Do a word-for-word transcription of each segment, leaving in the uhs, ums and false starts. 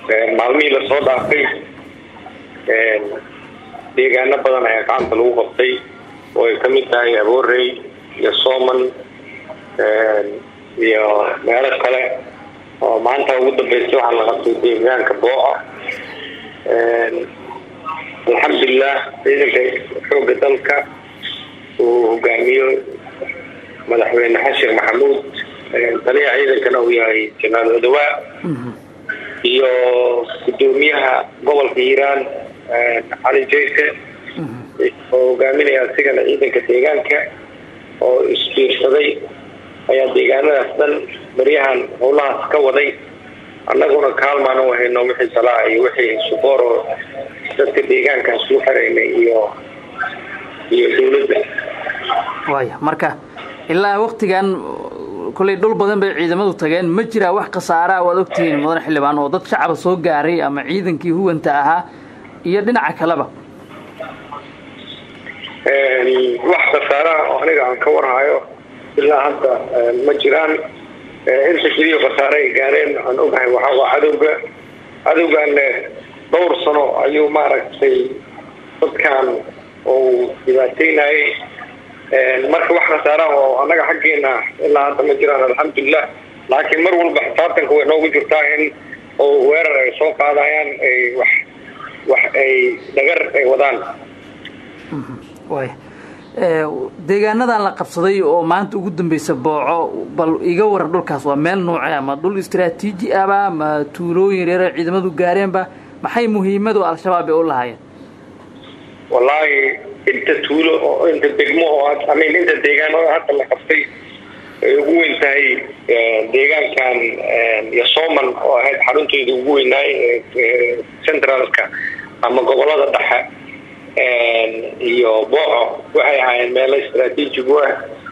maalmihii la soo dhaafay deegaano badan ayaa gacanta lagu qabtay oo ay ka mid tahay Aboorey iyo Sooman iyo meelo kale oo maanta ugu dambeysay waxaa la qabtay deegaanka Booco. alxamdulillah ciidanka xoogga dalka uu hogaamiyo madaxweyne xashin maxamuud taliya ciidankana uu yahay Janaal Odawaa iyo gudoomiyaha gobolka Hiiraan Cali Jeyse oo hogaaminaya asigana ciidanka deegaanka oo isbiirsaday ayaa deegaanadaas dhan baryahan howlahaas ka waday. annaguna kaalmaan u hayno wixii salaa iyo wixii subooro dadka deegaankaas u xareynay iyo iyo dawladda. waaya marka ilaa waqtigan kulay dhul badan bay ciidamadu tageen ma jira wax khasaara oo ogtiin mudan xildhibaan oo dad shacab soo gaaray ama ciidankii huwanta ahaa iyo dhinaca kaleba ee wax khasaara oo aniga aan ka warhayo ilaa hadda ma jiraan. inta kaliya khasaare ay gaareen aan ogahay waxa waa cadowga cadowgan dhowr sano ayuu maaragtay dadkan oo dhibaateynayay marka wax khasaara oo anaga xaggeena ilaa hadda ma jiraan alxamdulillah. laakiin mar walba xisaabtanka way noogu jirtaa in oo weerar ay soo qaadayaan ay wax wax ay dhagar ay wadaan. way deegaanadan la qabsaday oo maanta ugu dambeysay Booco bal iga waran dhulkaas waa meel noocay ama dhul istiraatiiji ah ama tuulooyin reer ciidamadu gaareenba maxay muhiimadu al-shabaab ay u lahaayeen? wallahi inta tuulo oo inta degmo oo ama inta deegaan oo hadda la qabtay ugu weyn tahay deegaankan iyo Sooman oo ahayd xarunteedu ugu weynaay centralka ama gobolada dhexe iyo Booco waxay ahaayeen meel istiraatiiji ah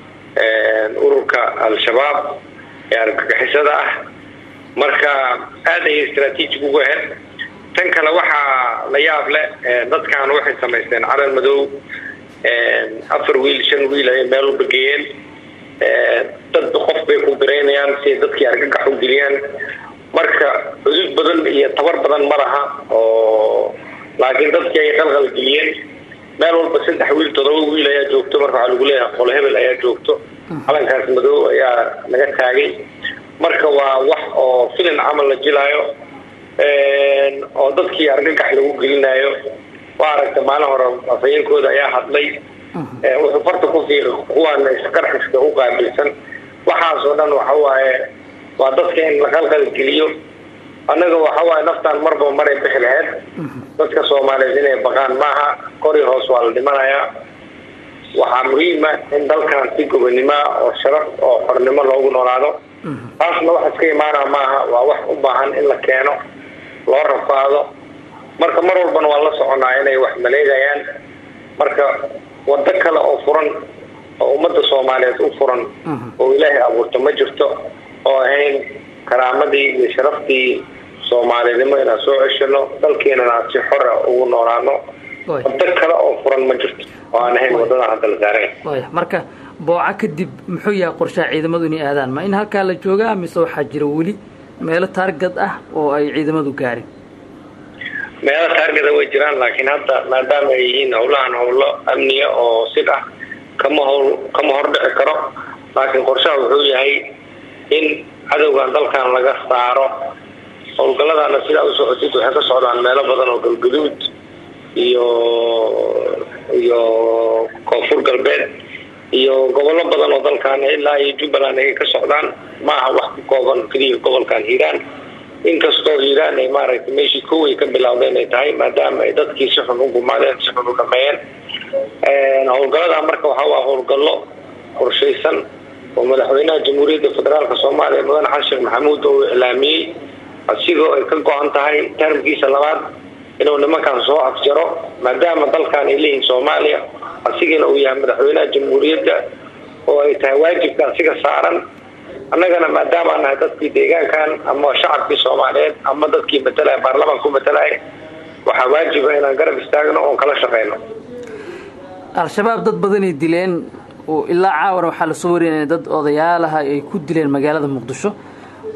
ururka al-shabaab ee argagixisada ah marka aad ay istiraatiiji ugu ahayd. tan kale waxaa la yaab leh dadkan waxay samaysteen calan madow afar wiil shan wiil ay meel u dhigeen dad qof bay ku bireynayaan si dadkii argagax u geliyaan marka cudud badan iyo tabar badan ma laha oo laakiin dadkii ay qalqal geliyeen meel walba saddex wiil todoba wiil ayaa joogto marka waxa lagu leeyahay qolo hebel ayaa joogto calankaas madow ayaa laga taagay marka waa wax oo filan camal la jilaayo oo dadkii argagax lagu gelinayo. waa aragtay maalin hore afayeenkooda ayaa hadlay wuxuu farta ku fiiqay kuwaan isqarxiska u qaabilsan waxaas oo dhan waxa waaye waa dadka in la qalqal geliyo. annaga waxa waaye naftaan marba maray bixi lahayd dadka Soomaaliyeed inay baqaan maaha kori hoos waa la dhimanayaa. waxaa muhiim ah in dalkan si gobonimo oo sharaf oo xornimo loogu noolaado taasna wax iska imaanaa maaha waa wax u baahan in la keeno loo rafaado marka mar walbana waa la soconaa inay wax maleegayaan marka wada kale oo furan oo ummadda Soomaaliyeed u furan oo Ilaahay abuurto ma jirto oo ahayn karaamadii iyo sharaftii Soomaaliyadnimo inaan soo ceshano dalkeena si xor ah ugu noolaano wada kale oo furan ma jirto oo aan ahayn wadada hadda la saaray. way marka Booco kadib muxuu yahay qorshaha ciidamadu inay aadaan ma in halka la joogaa mise waxa jira wali meelo target ah oo ay ciidamadu gaareen? meelo target way jiraan laakiin hadda maadaama ay yihiin howlahan howlo amniya oo sida kama howl kama hor dhici karo laakiin qorshaha wuxuu yahay in cadowgan dalkan laga saaro. howlgaladana sida u socodid waxay ka socdaan meelo badan oo galgaduud iyo iyo koonfur galbeed iyo gobollo badan oo dalkan ilaa iyo Jubbaland ay ka socdaan maaha wax ku kooban kaliya gobolkan Hiiraan inkastoo Hiiraan ay maaragtay meeshii koow ka bilowdeen ay tahay maadaama ay dadkii si xun u gumaadeen si xun u dhameeyeen. howlgalada marka waxa waa howlgallo qorshaysan oo madaxweynaha Jamhuuriyadda Federaalka Soomaaliya Mudane Xashin Maxamuud oo ilaamiyay asigoo ay ka go'an tahay tarmkiisa labaad inuu nimankan soo afjaro maadaama dalkan ay leeyihiin Soomaaliya asigana uu yahay madaxweynaha Jamhuuriyadda oo ay tahay waajibka asiga saaran. annagana maadaama aan dadkii deegaankan ama shacabkii Soomaaliyeed ama dadkii matalay baarlamaanka matalay waxa waajib ah inaan garab istaagno oo kala shaqeyno. al-shabaab dad badan ay dileen oo ilaa caawar waxa la soo wareeyay dad odayaalaha ay ku dileen magaalada Muqdisho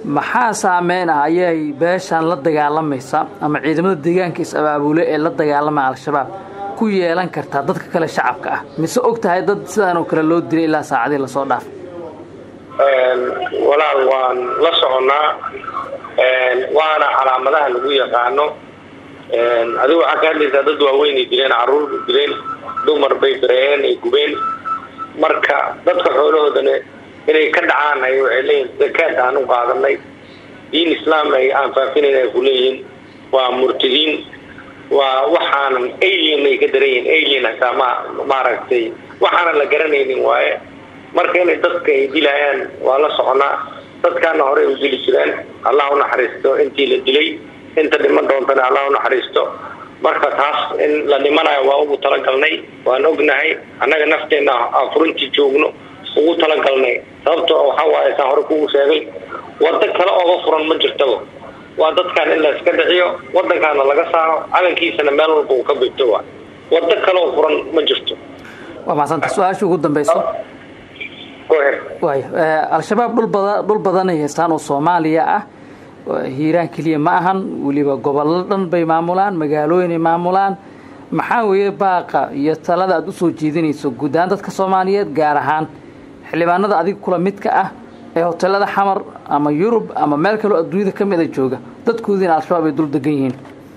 maxaa saameyn ah ayay beeshan la dagaalamaysa ama ciidamada deegaanka is abaabule ee la dagaalamaya al-shabaab ku yeelan kartaa dadka kale shacabka ah mise og tahay dad sidaan oo kale loo dilay ilaa saacadii la soo dhaaf een walaal waan la soconaa een waana calaamadaha lagu yaqaano een adigu waxa ka hadlaysa dad waaweyn ay dileen caruur dileen dumar bay bareen ay gubeen marka dadka xoolahoodana inay ka dhacaan ay waxay leeyihiin zakat aan u qaadanay diin islaam ay aan faafinayna ku leeyihiin waa murtadiin waa waxaan alien ay ka dareen alien sama maaragtay waxaan la garanaynin waaye marka inay dadka ay dilayaan waa la soconaa dadkana hore u dili jireen Allah u naxariisto intii la dilay inta dhiman doontana Allah u naxariisto marka taas in la dhimanayo waa ugu talagalnay waan ognahay anaga nafteena afurunti joogno ugu talagalnay sababtoo waxa waaye saan hore kugu sheegay wada kale oo furan ma jirto waa dadkan in la iska dhiciyo wadankaana laga saaro calankiisana meel walba uu ka bixto wada kale oo furan ma jirto waa maasanta su'aasha ugu dambayso way al-shabaab dhul badan dhul badan ay haystaan oo Soomaaliya ah hiiraan kaliya ma ahan waliba gobolada dhan bay maamulaan magaalooyin ay maamulaan maxaa weeye baaqa iyo talada aad u soo jeedinayso guudaan dadka Soomaaliyeed gaar ahaan xildhibaanada adiga kula midka ah ee hoteelada xamar ama Yurub ama meel kale oo adduunyada kamid ah jooga dadkoodina al-shabaab ay dul degan yihiin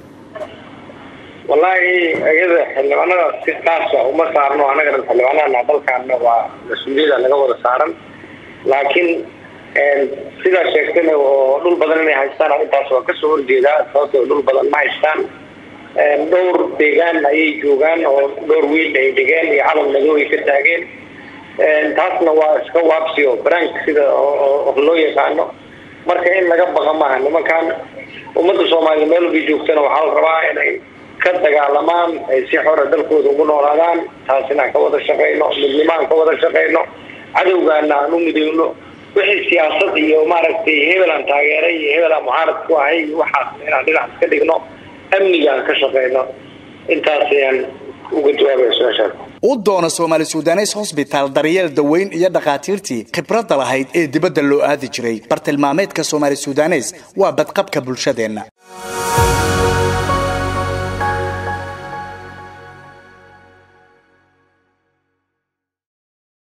wallahi ayada xildhibaanada si taas ah uma saarno anaga xildhibaanada dalkaana waa mas'uuliyada laga wada saaran laakiin een sida sheegtay oo dhul badan inay haystaan intaas waa ka soo horjeeda sababtoo dhul badan ma haystaan een dhowr deegaan ay joogaan oo dhowr wiil ay degaan iyo calan madow ay ka taageen een taasna waa iska waabsiyo brank sida oo loo yaqaano marka in laga baqa maaha nimankan ummadda Soomaaliyeed meel ay joogtana waxa la rabaa inay ka dagaalamaan ay si xor ah dalkooda ugu noolaadaan taasina ka wada shaqeyno midnimo ka wada shaqeyno cadawgaana aanu mideyno wixii siyaasad iyo maaragtay hebelan taageeray hebelan muhaarad ku ahay waxa inaan dhinac iska dhigno amniga ka shaqeyno intaas ayaan uga jawaabayaa su'aashaas u doona Somali Sudanese Hospital daryeel daweyn iyo dhaqaatiirtii khibrad lahayd ee dibadda loo aadi jiray bartilmaameedka Somali Sudanese waa badqabka bulshadeena.